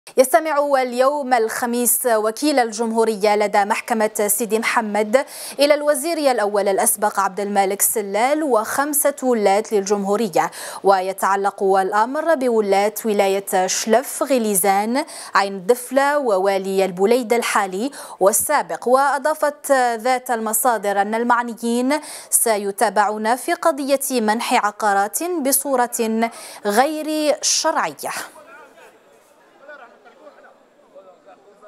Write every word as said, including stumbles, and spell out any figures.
يستمع اليوم الخميس وكيل الجمهورية لدى محكمة سيدي محمد إلى الوزير الأول الأسبق عبد المالك سلال وخمسة ولاة للجمهورية، ويتعلق الأمر بولاة ولاية شلف، غليزان، عين الدفلة ووالي البليد الحالي والسابق. وأضافت ذات المصادر أن المعنيين سيتابعون في قضية منح عقارات بصورة غير شرعية.